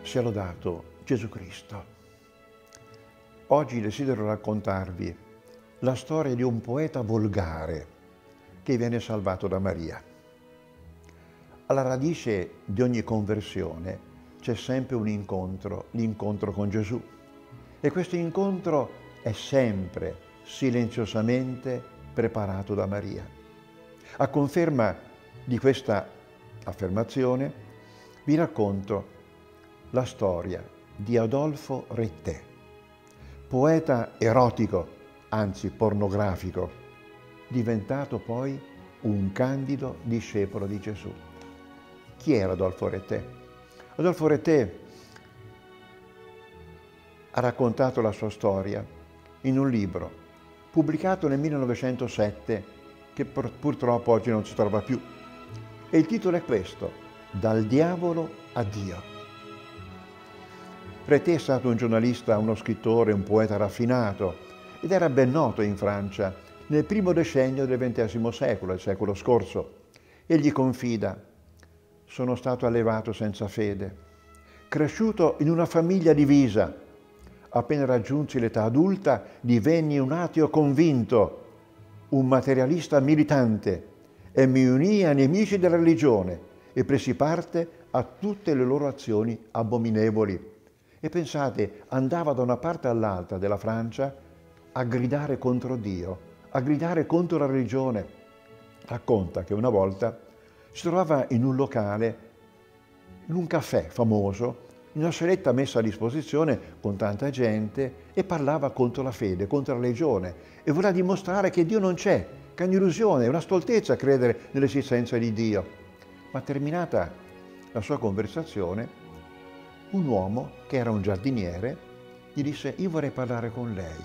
Sia lodato Gesù Cristo. Oggi desidero raccontarvi la storia di un poeta volgare che viene salvato da Maria. Alla radice di ogni conversione c'è sempre un incontro, l'incontro con Gesù. E questo incontro è sempre silenziosamente preparato da Maria. A conferma di questa affermazione vi racconto la storia di Adolfo Retté, poeta erotico, anzi pornografico, diventato poi un candido discepolo di Gesù. Chi era Adolfo Retté? Adolfo Retté ha raccontato la sua storia in un libro pubblicato nel 1907 che purtroppo oggi non si trova più. E il titolo è questo: Dal diavolo a Dio. Retté è stato un giornalista, uno scrittore, un poeta raffinato ed era ben noto in Francia nel primo decennio del XX secolo, il secolo scorso. Egli confida: sono stato allevato senza fede, cresciuto in una famiglia divisa. Appena raggiunsi l'età adulta divenni un ateo convinto, un materialista militante e mi unii ai nemici della religione e presi parte a tutte le loro azioni abominevoli. E pensate, andava da una parte all'altra della Francia a gridare contro Dio, a gridare contro la religione. Racconta che una volta si trovava in un locale, in un caffè famoso, in una saletta messa a disposizione con tanta gente, e parlava contro la fede, contro la religione, e voleva dimostrare che Dio non c'è, che è un'illusione, è una stoltezza credere nell'esistenza di Dio. Ma terminata la sua conversazione, un uomo, che era un giardiniere, gli disse: io vorrei parlare con lei.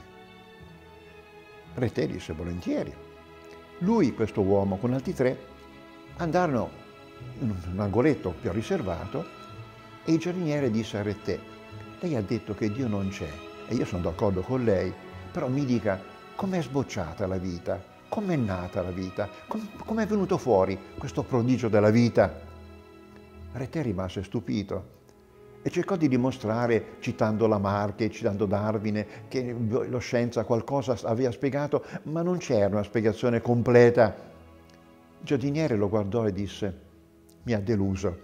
Retté disse: volentieri. Lui, questo uomo, con altri tre, andarono in un angoletto più riservato e il giardiniere disse a Retté: lei ha detto che Dio non c'è e io sono d'accordo con lei, però mi dica com'è sbocciata la vita, com'è nata la vita, com'è venuto fuori questo prodigio della vita. Retté rimase stupito e cercò di dimostrare, citando Lamarck, citando Darwin, che la scienza qualcosa aveva spiegato, ma non c'era una spiegazione completa. Il giardiniere lo guardò e disse: mi ha deluso.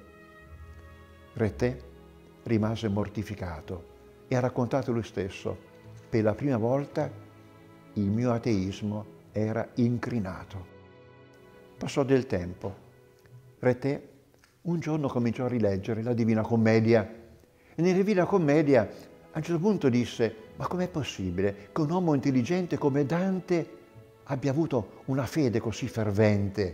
Retté rimase mortificato e ha raccontato lui stesso: per la prima volta il mio ateismo era incrinato. Passò del tempo. Retté un giorno cominciò a rileggere la Divina Commedia e nella Divina Commedia a un certo punto disse: ma com'è possibile che un uomo intelligente come Dante abbia avuto una fede così fervente?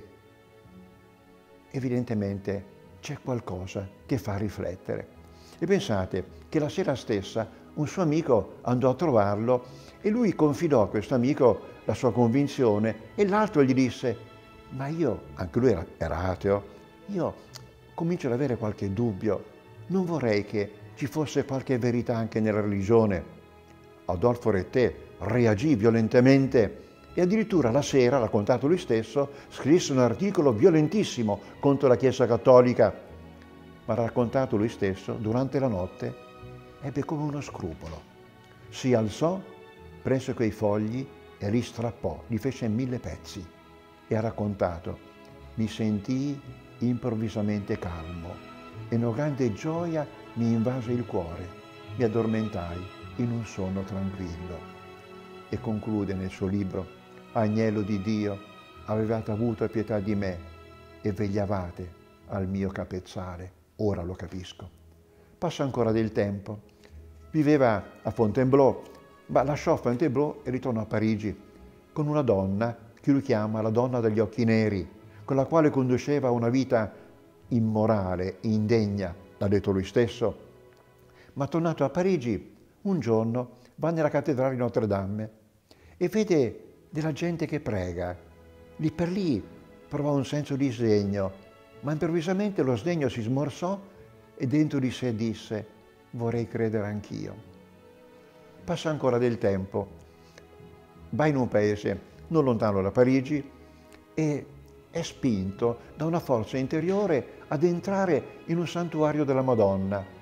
Evidentemente c'è qualcosa che fa riflettere. E pensate che la sera stessa un suo amico andò a trovarlo e lui confidò a questo amico la sua convinzione e l'altro gli disse: ma io, anche lui era ateo, io comincio ad avere qualche dubbio, non vorrei che ci fosse qualche verità anche nella religione. Adolfo Retté reagì violentemente e addirittura la sera, raccontato lui stesso, scrisse un articolo violentissimo contro la Chiesa Cattolica. Ma raccontato lui stesso, durante la notte ebbe come uno scrupolo. Si alzò, prese quei fogli e li strappò, li fece in 1000 pezzi e ha raccontato: mi sentii improvvisamente calmo e una grande gioia mi invase il cuore, mi addormentai in un sonno tranquillo. E conclude nel suo libro: Agnello di Dio, avevate avuto pietà di me e vegliavate al mio capezzale, ora lo capisco. Passa ancora del tempo, viveva a Fontainebleau, ma lasciò Fontainebleau e ritornò a Parigi con una donna che lui chiama la donna degli occhi neri, con la quale conduceva una vita immorale, indegna, l'ha detto lui stesso. Ma tornato a Parigi, un giorno va nella cattedrale di Notre Dame e vede della gente che prega. Lì per lì provò un senso di sdegno, ma improvvisamente lo sdegno si smorzò e dentro di sé disse: vorrei credere anch'io. Passa ancora del tempo, va in un paese non lontano da Parigi e è spinto da una forza interiore ad entrare in un santuario della Madonna.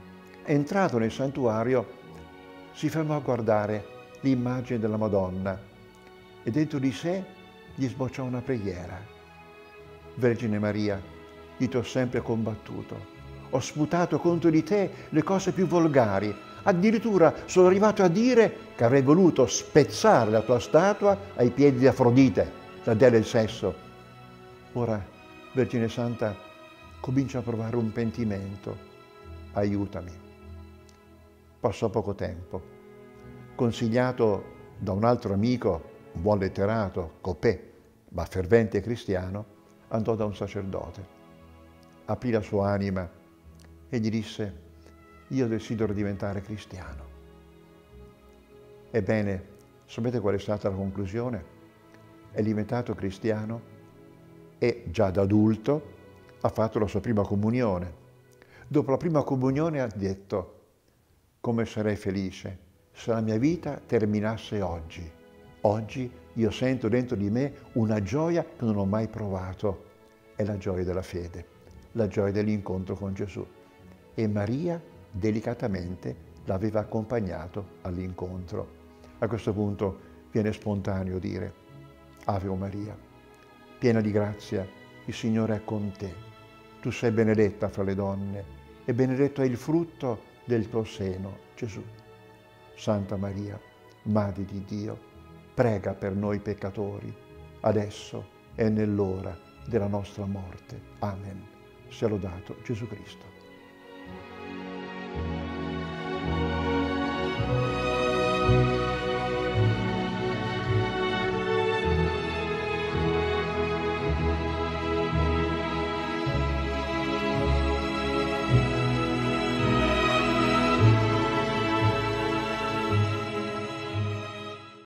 entrato nel santuario, si fermò a guardare l'immagine della Madonna e dentro di sé gli sbocciò una preghiera. Vergine Maria, io ti ho sempre combattuto, ho sputato contro di te le cose più volgari, addirittura sono arrivato a dire che avrei voluto spezzare la tua statua ai piedi di Afrodite, la dea del sesso. Ora, Vergine Santa, comincio a provare un pentimento, aiutami. Passò poco tempo. Consigliato da un altro amico, un buon letterato, copè, ma fervente cristiano, andò da un sacerdote. Aprì la sua anima e gli disse: io desidero diventare cristiano. Ebbene, sapete qual è stata la conclusione? È diventato cristiano e già da adulto ha fatto la sua prima comunione. Dopo la prima comunione ha detto: come sarei felice se la mia vita terminasse oggi. Oggi io sento dentro di me una gioia che non ho mai provato. È la gioia della fede, la gioia dell'incontro con Gesù. E Maria delicatamente l'aveva accompagnato all'incontro. A questo punto viene spontaneo dire: Ave Maria, piena di grazia, il Signore è con te. Tu sei benedetta fra le donne e benedetto è il frutto del tuo seno, Gesù. Santa Maria, Madre di Dio, prega per noi peccatori, adesso e nell'ora della nostra morte. Amen. Sia lodato Gesù Cristo.